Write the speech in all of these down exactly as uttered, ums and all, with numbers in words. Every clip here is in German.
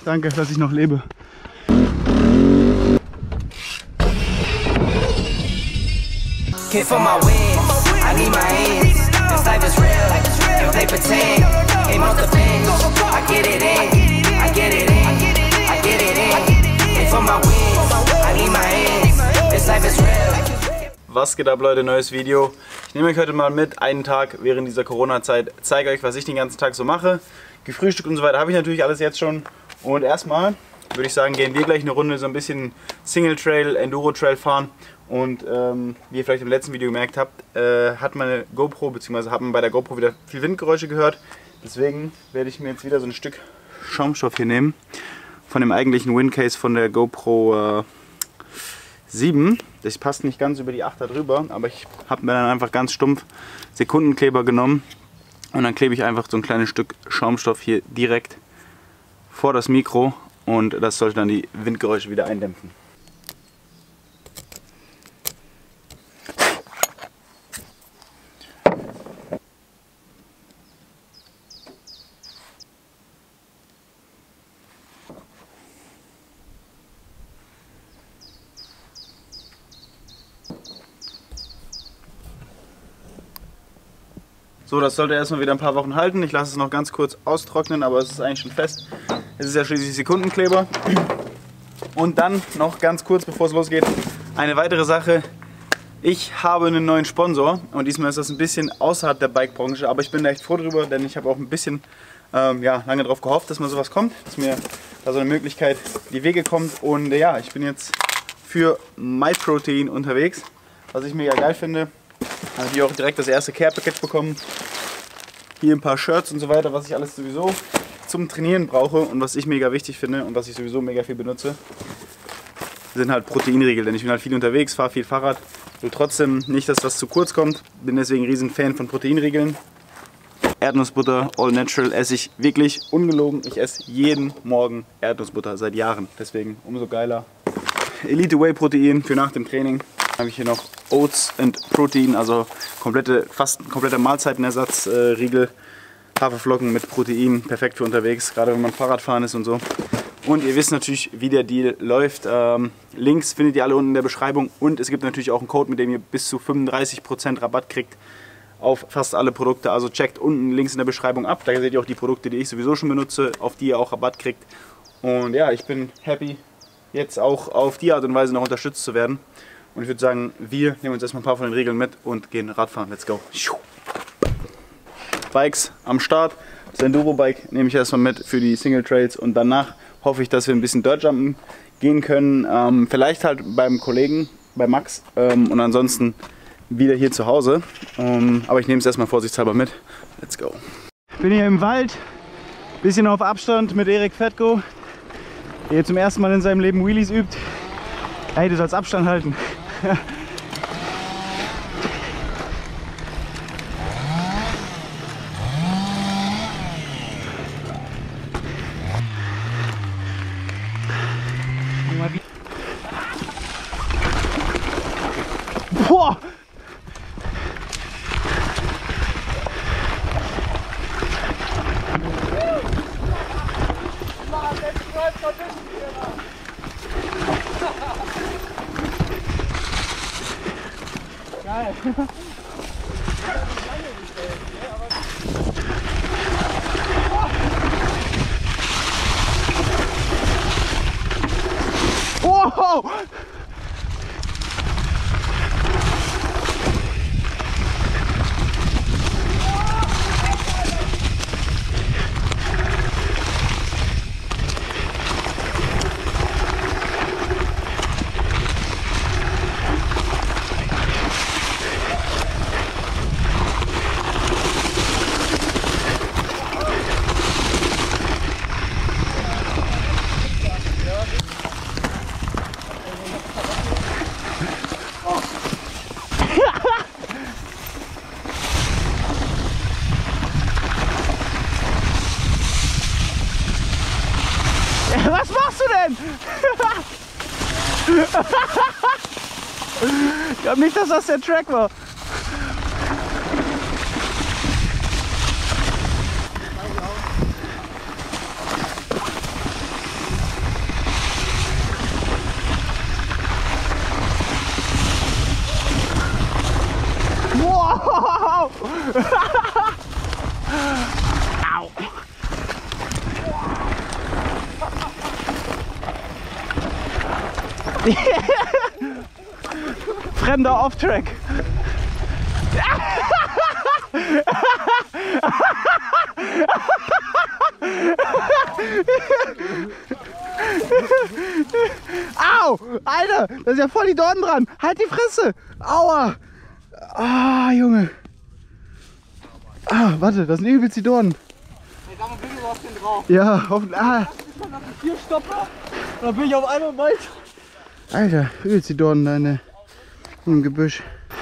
Danke, dass ich noch lebe. Was geht ab, Leute? Neues Video. Ich nehme euch heute mal mit, einen Tag während dieser Corona-Zeit, zeige euch, was ich den ganzen Tag so mache. Gefrühstückt und so weiter habe ich natürlich alles jetzt schon. Und erstmal würde ich sagen, gehen wir gleich eine Runde so ein bisschen Single Trail, Enduro Trail fahren. Und ähm, wie ihr vielleicht im letzten Video gemerkt habt, äh, hat meine GoPro, beziehungsweise hat man bei der GoPro wieder viel Windgeräusche gehört. Deswegen werde ich mir jetzt wieder so ein Stück Schaumstoff hier nehmen. Von dem eigentlichen Windcase von der GoPro äh, sieben. Das passt nicht ganz über die acht da drüber, aber ich habe mir dann einfach ganz stumpf Sekundenkleber genommen. Und dann klebe ich einfach so ein kleines Stück Schaumstoff hier direkt vor das Mikro und das sollte dann die Windgeräusche wieder eindämpfen. So, das sollte erstmal wieder ein paar Wochen halten. Ich lasse es noch ganz kurz austrocknen, aber es ist eigentlich schon fest. Es ist ja schließlich Sekundenkleber. Und dann noch ganz kurz, bevor es losgeht, eine weitere Sache. Ich habe einen neuen Sponsor und diesmal ist das ein bisschen außerhalb der Bike-Branche, aber ich bin da echt froh drüber, denn ich habe auch ein bisschen ähm, ja, lange darauf gehofft, dass mal sowas kommt, dass mir da so eine Möglichkeit in die Wege kommt. Und äh, ja, ich bin jetzt für MyProtein unterwegs, was ich mega geil finde. Habe ich auch direkt das erste Care-Paket bekommen. Hier ein paar Shirts und so weiter, was ich alles sowieso zum Trainieren brauche und was ich mega wichtig finde und was ich sowieso mega viel benutze, sind halt Proteinriegel. Denn ich bin halt viel unterwegs, fahre viel Fahrrad, will trotzdem nicht, dass was zu kurz kommt. Bin deswegen ein riesen Fan von Proteinriegeln. Erdnussbutter, all natural, esse ich wirklich ungelogen. Ich esse jeden Morgen Erdnussbutter seit Jahren, deswegen umso geiler. Elite Whey Protein für nach dem Training. Habe ich hier noch Oats and Protein, also komplette, fast ein kompletter Mahlzeitenersatz-Riegel. Äh, Haferflocken mit Protein, perfekt für unterwegs, gerade wenn man Fahrradfahren ist und so. Und ihr wisst natürlich, wie der Deal läuft. Ähm, Links findet ihr alle unten in der Beschreibung und es gibt natürlich auch einen Code, mit dem ihr bis zu fünfunddreißig Prozent Rabatt kriegt auf fast alle Produkte. Also checkt unten Links in der Beschreibung ab, da seht ihr auch die Produkte, die ich sowieso schon benutze, auf die ihr auch Rabatt kriegt. Und ja, ich bin happy, jetzt auch auf die Art und Weise noch unterstützt zu werden. Und ich würde sagen, wir nehmen uns erstmal ein paar von den Regeln mit und gehen Radfahren. Let's go! Bikes am Start. Das Enduro-Bike nehme ich erstmal mit für die Single Trails und danach hoffe ich, dass wir ein bisschen Dirtjumpen gehen können. Ähm, vielleicht halt beim Kollegen, bei Max ähm, und ansonsten wieder hier zu Hause. Ähm, aber ich nehme es erstmal vorsichtshalber mit. Let's go! Ich bin hier im Wald, bisschen auf Abstand mit Erik Fettko, der hier zum ersten Mal in seinem Leben Wheelies übt. Hey, du sollst Abstand halten. Boah! Geil! Wow! Was machst du denn? Ich glaube nicht, dass das der Track war. Fremder Off-Track. Au! Alter, da ist ja voll die Dornen dran. Halt die Fresse. Aua. Ah, Junge. Ah, warte, das sind übelst die Dornen. Hey, sag mal bitte, du hast den drauf. Ja, hoffentlich. Ah. Vier Stopper. Dann bin ich auf einmal weit. Alter, übelst die Dornen da in der, im Gebüsch.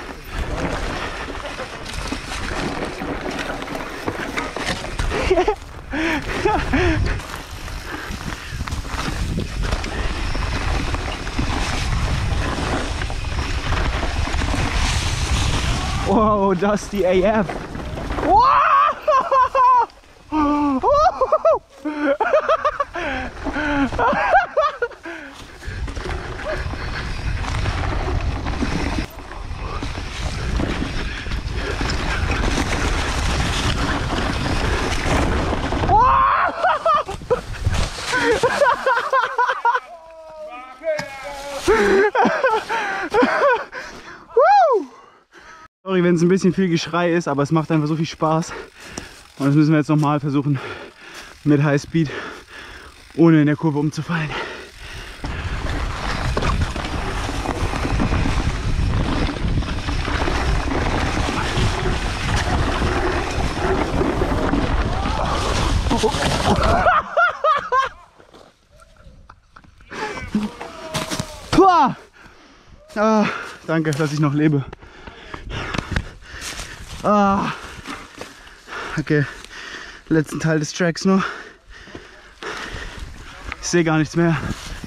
Wow, Dusty A F. Wow! Sorry, wenn es ein bisschen viel Geschrei ist, aber es macht einfach so viel Spaß. Und das müssen wir jetzt nochmal versuchen mit High Speed, ohne in der Kurve umzufallen. Puh! Ah, danke, dass ich noch lebe. Ah, okay, letzten Teil des Tracks noch. Ich sehe gar nichts mehr.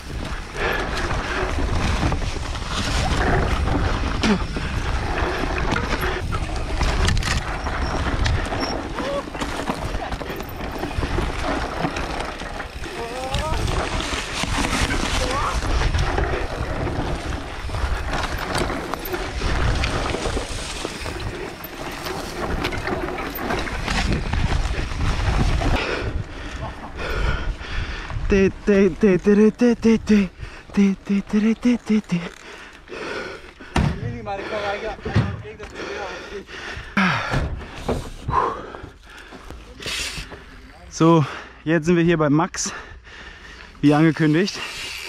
So, jetzt sind wir hier bei Max, wie angekündigt.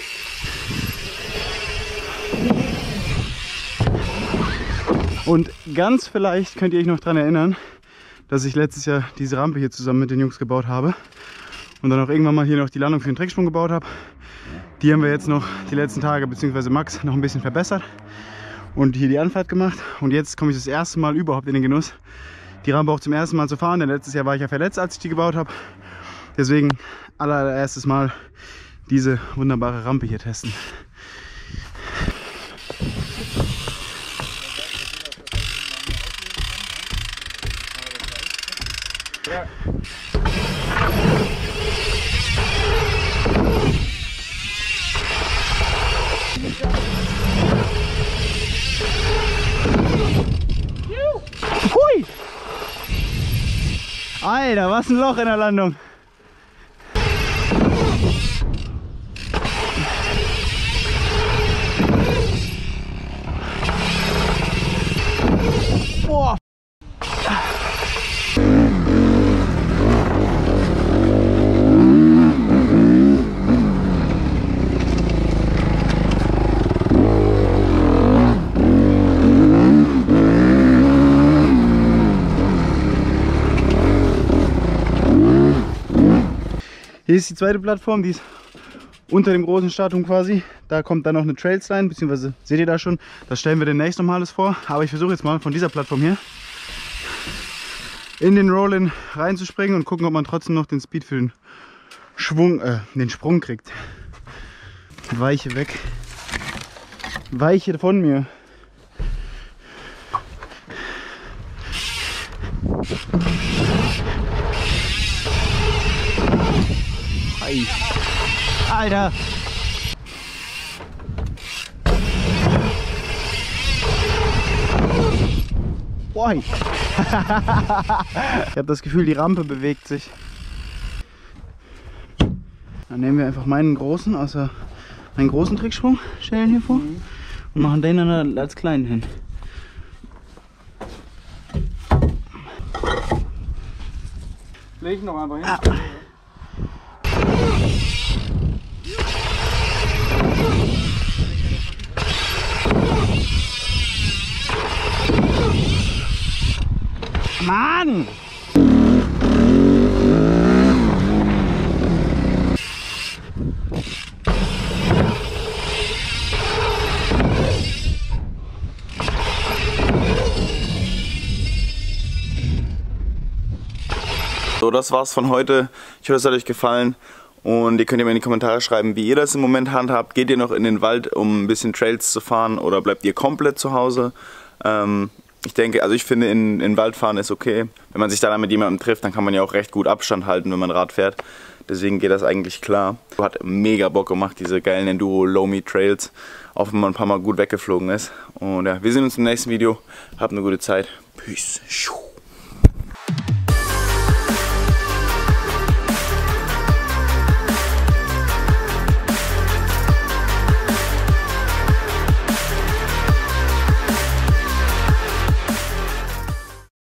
Und ganz vielleicht könnt ihr euch noch daran erinnern, dass ich letztes Jahr diese Rampe hier zusammen mit den Jungs gebaut habe. Und dann auch irgendwann mal hier noch die Landung für den Tricksprung gebaut habe. Die haben wir jetzt noch die letzten Tage, beziehungsweise Max, noch ein bisschen verbessert. Und hier die Anfahrt gemacht. Und jetzt komme ich das erste Mal überhaupt in den Genuss, die Rampe auch zum ersten Mal zu fahren. Denn letztes Jahr war ich ja verletzt, als ich die gebaut habe. Deswegen allererstes Mal diese wunderbare Rampe hier testen. Ja. Hui! Alter, was ein Loch in der Landung! Boah! Hier ist die zweite Plattform, die ist unter dem großen Startturm quasi. Da kommt dann noch eine Trailsline, beziehungsweise seht ihr da schon. Das stellen wir demnächst nochmal alles vor. Aber ich versuche jetzt mal von dieser Plattform hier in den Roll-In reinzuspringen und gucken, ob man trotzdem noch den Speed für den Schwung, äh, den Sprung kriegt. Weiche weg. Weiche von mir. Alter! Boah! Ich habe das Gefühl, die Rampe bewegt sich. Dann nehmen wir einfach meinen großen aus der einen großen Tricksprung, stellen hier vor Mhm. und machen den dann als kleinen hin. Leg ihn noch einfach hin. Ah. Mann! So, das war's von heute. Ich hoffe, es hat euch gefallen. Und ihr könnt ja mal in die Kommentare schreiben, wie ihr das im Moment handhabt. Geht ihr noch in den Wald, um ein bisschen Trails zu fahren, oder bleibt ihr komplett zu Hause? Ähm, ich denke, also ich finde, in, in den Wald fahren ist okay. Wenn man sich da dann mit jemandem trifft, dann kann man ja auch recht gut Abstand halten, wenn man Rad fährt. Deswegen geht das eigentlich klar. Hat mega Bock gemacht, diese geilen Enduro Lomi Trails, auch wenn man ein paar Mal gut weggeflogen ist. Und ja, wir sehen uns im nächsten Video. Habt eine gute Zeit. Peace.